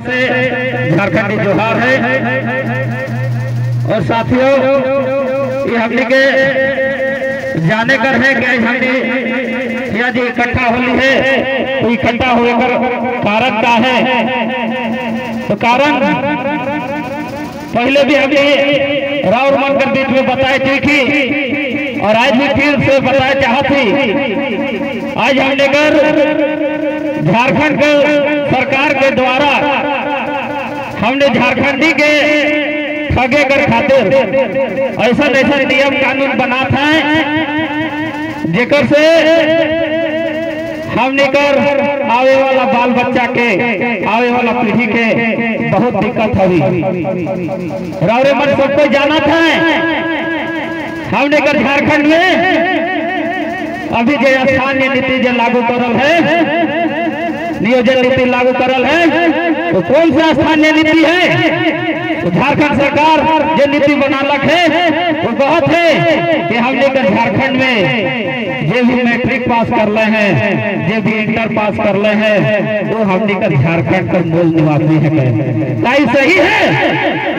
से झारखंडी जोहार है। और साथियों, ये हमने के जाने कर है कि हमने यदि इकट्ठा होली है तो इकट्ठा होकर कारण क्या है। तो कारण पहले भी हमने राउर मन कर बीच में बताई थी और आज भी फिर से बताना चाहती। आज हमने कर झारखंड के सरकार के द्वारा हमने झारखंडी के ठगे कर खातिर ऐसा ऐसा नियम कानून बना था जेकर से हमने कर आवे वाला बाल बच्चा के आवे वाला पीढ़ी के बहुत दिक्कत हुई। रावरे मन सबको जाना था हमने कर झारखंड में अभी जो स्थानीय नीति जो लागू करल है, नियोजन नीति लागू करल है, तो कौन सा स्थानीय नीति है? तो झारखंड सरकार जो नीति बनालक है वो बहुत है कि हम लेकर झारखंड में जो भी मैट्रिक पास कर ले हैं, जो भी इंटर पास कर ले हैं, वो हम लेकर झारखंड का मूल निवासी है। सही है।